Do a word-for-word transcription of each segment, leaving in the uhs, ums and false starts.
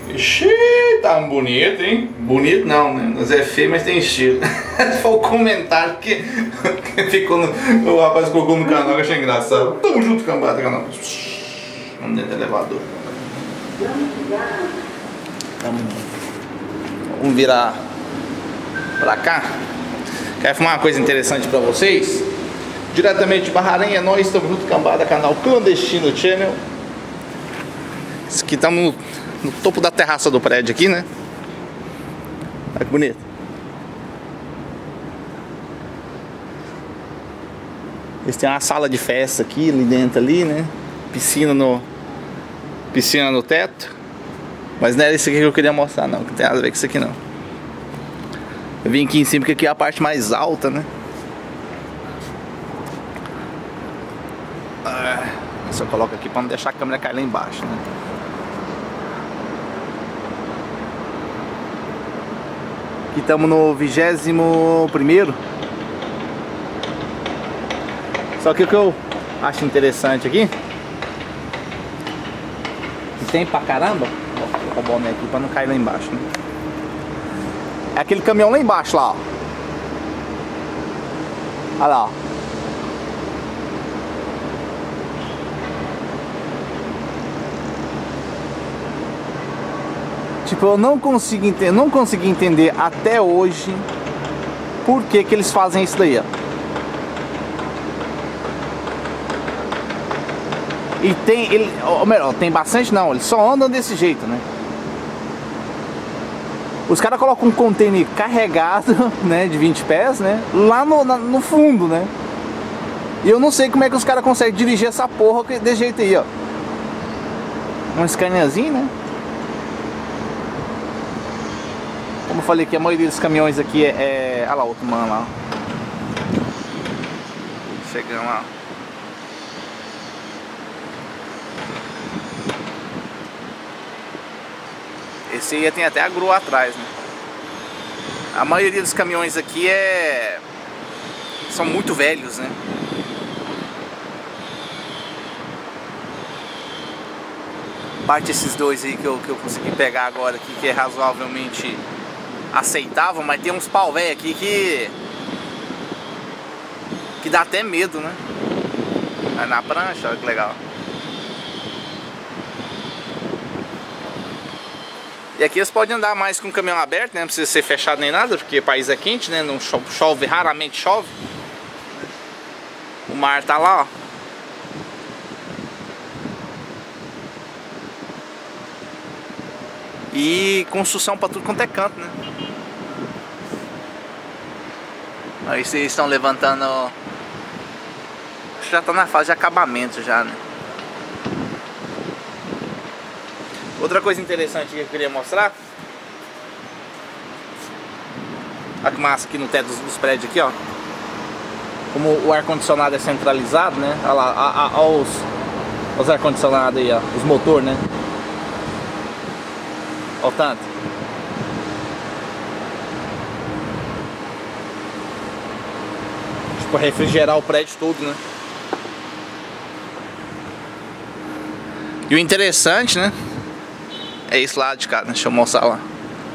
Ixi, tá bonito, hein? Bonito não, né? Mas é feio, mas tem estilo. Foi o comentário que, que ficou no, o rapaz colocou no canal que eu achei engraçado. Tamo junto, cambada, canal. Vamos dentro do elevador. Vamos, vamos virar pra cá. Quero falar uma coisa interessante pra vocês. Diretamente de Bahrein, é nós, estamos junto, cambada, canal Clandestino Channel. Aqui estamos no, no topo da terraça do prédio aqui, né? Olha que bonito. Eles têm uma sala de festa aqui, ali dentro ali, né? Piscina no, piscina no teto. Mas não era isso aqui que eu queria mostrar não, que não tem nada a ver com isso aqui não. Eu vim aqui em cima porque aqui é a parte mais alta, né? Ah, só coloco aqui para não deixar a câmera cair lá embaixo, né? Aqui estamos no vigésimo primeiro. Só que o que eu acho interessante aqui, que tem pra caramba, vou colocar o boné aqui para não cair lá embaixo, né? É aquele caminhão lá embaixo lá, ó. Olha lá, ó. Tipo, eu não consigo entender, não consegui entender até hoje por que que eles fazem isso daí, ó. E tem, ele, ou melhor, tem bastante não, eles só andam desse jeito, né? Os caras colocam um container carregado, né, de vinte pés, né, lá no, na, no fundo, né? E eu não sei como é que os caras conseguem dirigir essa porra desse jeito aí, ó. Um Scaniazinho, né? Como eu falei que a maioria dos caminhões aqui é... é... Olha lá, outro mano lá. Chegando lá. Esse aí tem até a grua atrás, né? A maioria dos caminhões aqui é... são muito velhos, né? Parte esses dois aí que eu, que eu consegui pegar agora aqui, que é razoavelmente aceitável, mas tem uns pau velho aqui que que dá até medo, né? Vai na prancha, olha que legal. E aqui eles podem andar mais com o caminhão aberto, né? Não precisa ser fechado nem nada, porque o país é quente, né? Não chove, chove, raramente chove. O mar tá lá, ó. E construção pra tudo quanto é canto, né? Aí vocês estão levantando. Acho que já tá na fase de acabamento já, né? Outra coisa interessante que eu queria mostrar. Olha que massa aqui no teto dos, dos prédios aqui, ó. Como o ar-condicionado é centralizado, né? Olha lá, olha os, os ar-condicionados aí, ó. Os motores, né? Olha o tanto. Tipo, refrigerar o prédio todo, né? E o interessante, né? É esse lado de cá, deixa eu mostrar lá.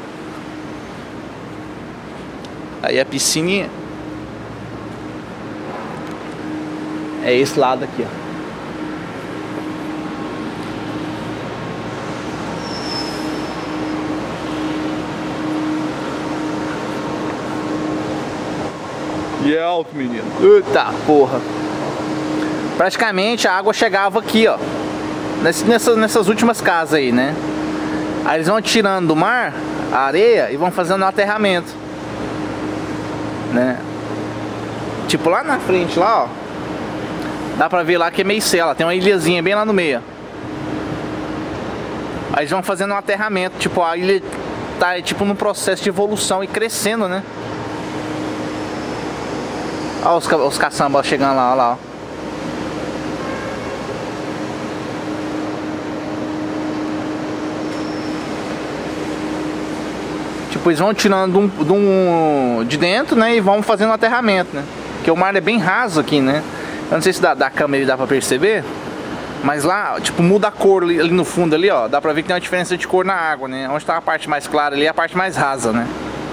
Aí a piscininha é esse lado aqui, ó. E é alto, menino. Eita porra. Praticamente a água chegava aqui, ó. Nessas, nessas últimas casas aí, né? Aí eles vão tirando do mar a areia e vão fazendo um aterramento, né? Tipo lá na frente, lá, ó. Dá pra ver lá que é meio cela, tem uma ilhazinha bem lá no meio. Aí eles vão fazendo um aterramento, tipo, a ilha tá tipo no processo de evolução e crescendo, né? Olha os, os caçambas chegando lá, olha lá, ó. Tipo, eles vão tirando um, de, um, de dentro, né? E vão fazendo um aterramento, né? Porque o mar é bem raso aqui, né? Eu não sei se da, da câmera dá pra perceber. Mas lá, tipo, muda a cor ali, ali no fundo ali, ó. Dá pra ver que tem uma diferença de cor na água, né? Onde tá a parte mais clara ali é a parte mais rasa, né?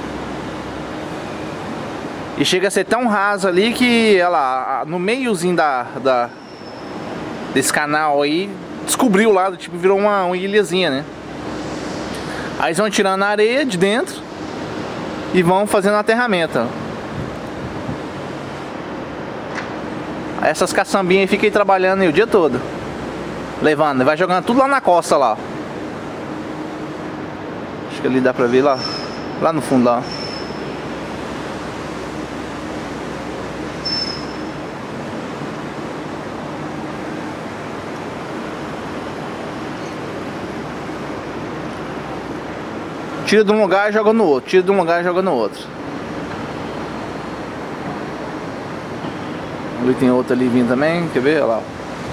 E chega a ser tão raso ali que, olha lá, no meiozinho da, da, desse canal aí, descobriu lá, tipo, virou uma, uma ilhazinha, né? Aí eles vão tirando a areia de dentro e vão fazendo o aterramento, ó. Aí essas caçambinhas aí ficam aí trabalhando aí o dia todo. Levando, vai jogando tudo lá na costa lá. Acho que ali dá pra ver lá. Lá no fundo lá. Tira de um lugar e joga no outro. Tira de um lugar e joga no outro. Ali tem outro ali vindo também. Quer ver? Olha lá.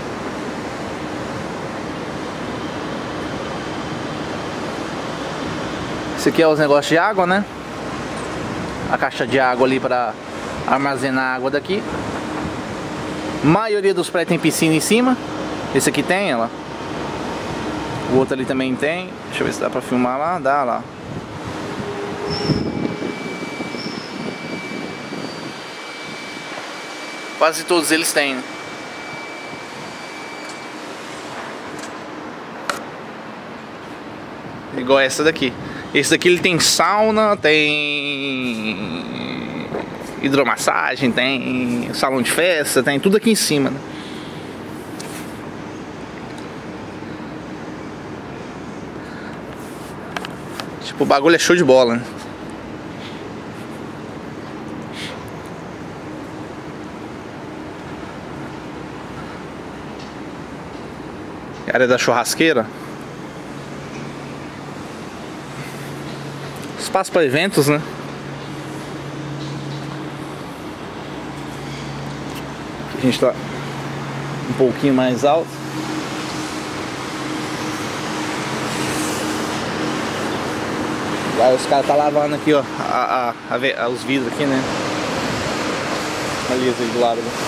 Esse aqui é os negócios de água, né? A caixa de água ali para armazenar a água daqui. A maioria dos prédios tem piscina em cima. Esse aqui tem, olha lá. O outro ali também tem. Deixa eu ver se dá pra filmar lá. Dá lá. Quase todos eles têm, né? Igual essa daqui. Esse daqui ele tem sauna, tem hidromassagem, tem salão de festa, tem tudo aqui em cima, né? Tipo, o bagulho é show de bola, né? A área da churrasqueira. Espaço para eventos, né? Aqui a gente tá um pouquinho mais alto. Lá os caras tá lavando aqui, ó, a, a, a, a, os vidros aqui, né? Ali aí do lado, né?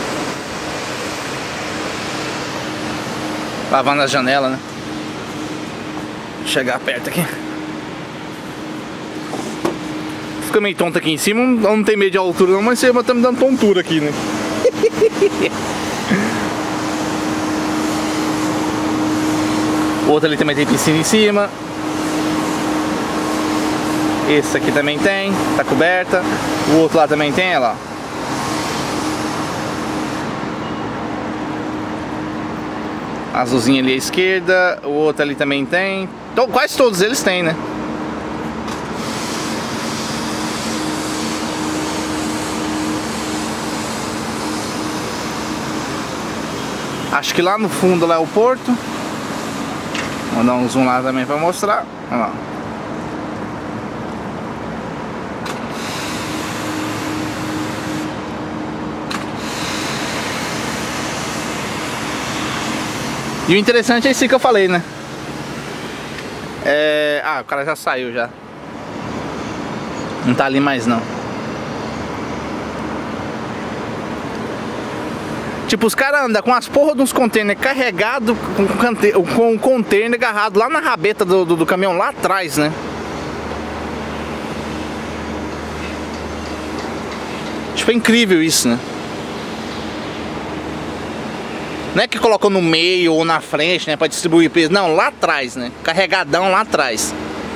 Lavando as janelas, né? Chegar perto aqui. Fica meio tonto aqui em cima, não, não tem medo de altura não, mas você tá me dando tontura aqui, né? O outro ali também tem piscina em cima. Esse aqui também tem, tá coberta. O outro lá também tem, olha lá. Azulzinho ali à esquerda, o outro ali também tem. Então, quase todos eles têm, né? Acho que lá no fundo lá é o porto. Vou dar um zoom lá também pra mostrar. Olha lá. E o interessante é isso que eu falei, né? É... Ah, o cara já saiu já. Não tá ali mais não. Tipo, os caras andam com as porras de uns containers carregados com, com um container agarrado lá na rabeta do, do, do caminhão lá atrás, né? Tipo, é incrível isso, né? Não é que colocou no meio ou na frente, né, pra distribuir peso. Não, lá atrás, né? Carregadão lá atrás.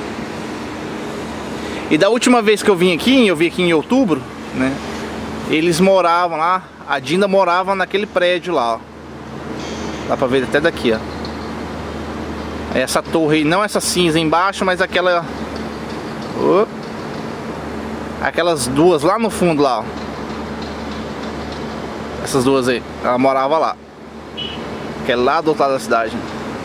E da última vez que eu vim aqui, eu vim aqui em outubro, né? Eles moravam lá, a Dinda morava naquele prédio lá, ó. Dá pra ver até daqui, ó. Essa torre aí, não essa cinza embaixo, mas aquela... Oh. Aquelas duas lá no fundo lá, ó. Essas duas aí, ela morava lá. Que é lá do outro lado da cidade.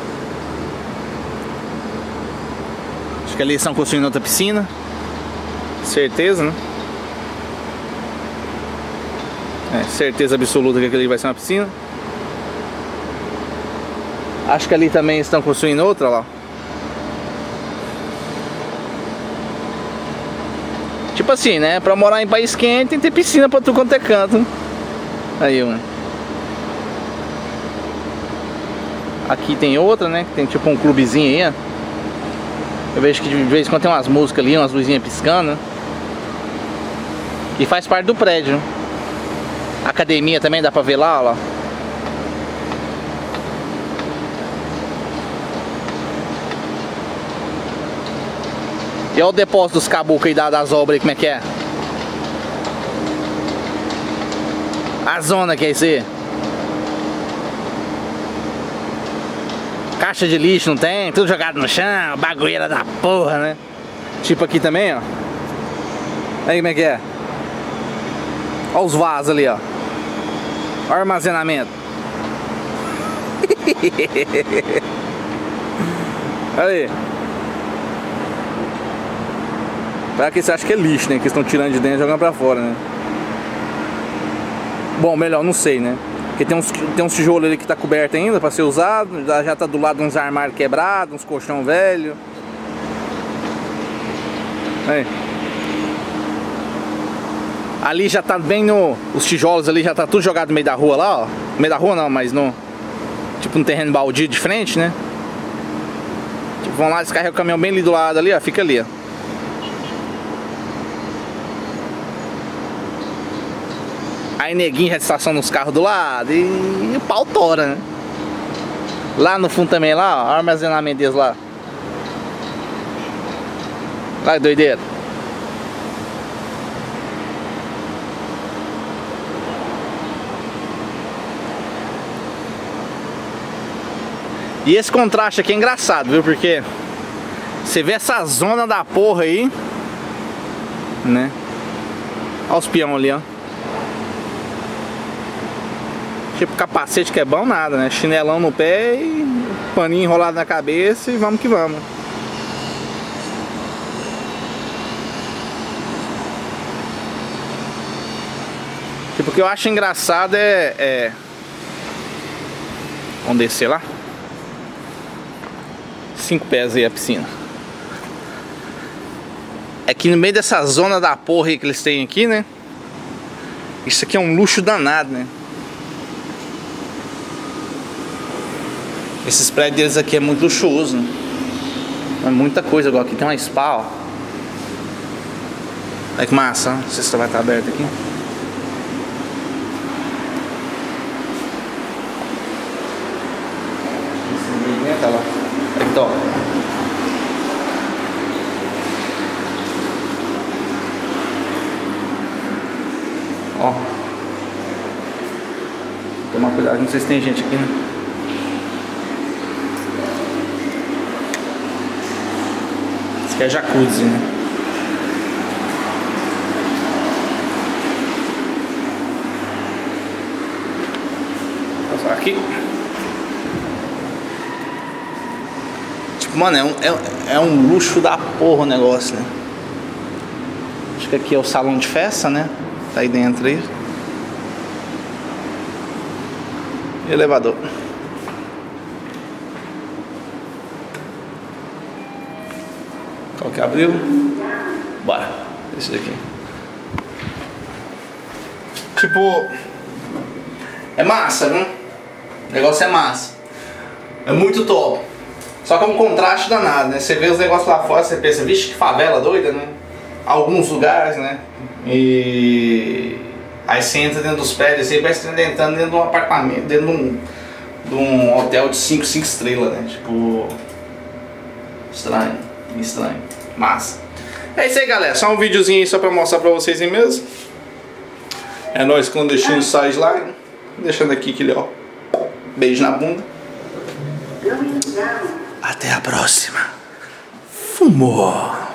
Acho que ali estão construindo outra piscina. Certeza, né? É, certeza absoluta que aquele vai ser uma piscina. Acho que ali também estão construindo outra lá. Tipo assim, né? Pra morar em país quente tem que ter piscina pra tudo quanto é canto. Aí, mano. Aqui tem outra, né? Tem tipo um clubezinho aí, ó. Eu vejo que de vez em quando tem umas músicas ali, umas luzinhas piscando. E faz parte do prédio. Academia também dá pra ver lá, ó. E olha o depósito dos caboclos aí das obras aí, como é que é? A zona que é isso aí. Caixa de lixo não tem, tudo jogado no chão, bagulheira da porra, né? Tipo aqui também, ó. Aí como é que é? Olha os vasos ali, ó. Olha o armazenamento. Olha aí. Pra que você acha que é lixo, né? Que estão tirando de dentro e jogando pra fora, né? Bom, melhor, não sei, né? Porque tem uns, tem uns tijolos ali que tá coberto ainda pra ser usado. Já, já tá do lado uns armários quebrados, uns colchão velho. Aí. Ali já tá bem no... Os tijolos ali já tá tudo jogado no meio da rua lá, ó. No meio da rua não, mas no... Tipo um terreno baldio de frente, né? Tipo, vão lá, descarregam o caminhão bem ali do lado ali, ó. Fica ali, ó. Aí neguinho já estaciona nos carros do lado e, e o pau tora, né? Lá no fundo também, lá, ó, o armazenamento deles lá. Olha que doideira. E esse contraste aqui é engraçado, viu? Porque você vê essa zona da porra aí, né? Olha os peão ali, ó. Tipo capacete que é bom nada, né? Chinelão no pé e paninho enrolado na cabeça e vamos que vamos. Tipo, o que eu acho engraçado é... é... Vamos descer lá. Cinco pés aí a piscina. É que no meio dessa zona da porra aí que eles têm aqui, né? Isso aqui é um luxo danado, né? Esses prédios deles aqui é muito luxuoso, né? É muita coisa, igual aqui tem uma spa, ó. Olha que massa, não sei se vai estar aberto aqui. Tá lá. Aqui, ó. Ó. Tomar cuidado, não sei se tem gente aqui, né? Isso aqui é jacuzzi, né? Vou passar aqui. Tipo, mano, é um, é, é um luxo da porra o negócio, né? Acho que aqui é o salão de festa, né? Tá aí dentro aí. Elevador. Qual que abriu? Bora. Esse daqui. Tipo, é massa, né? O negócio é massa. É muito top. Só que é um contraste danado, né? Você vê os negócios lá fora, você pensa, vixe, que favela doida, né? Alguns lugares, né? E aí você entra dentro dos prédios, você vai entrando dentro de um apartamento, dentro de um, de um hotel de cinco, cinco estrelas, né? Tipo, estranho, estranho, massa. É isso aí, galera, só um videozinho aí só pra mostrar pra vocês aí mesmo. É nóis, clandestino sai lá, deixando aqui aquele, ó, beijo na bunda. Até a próxima. Fumou.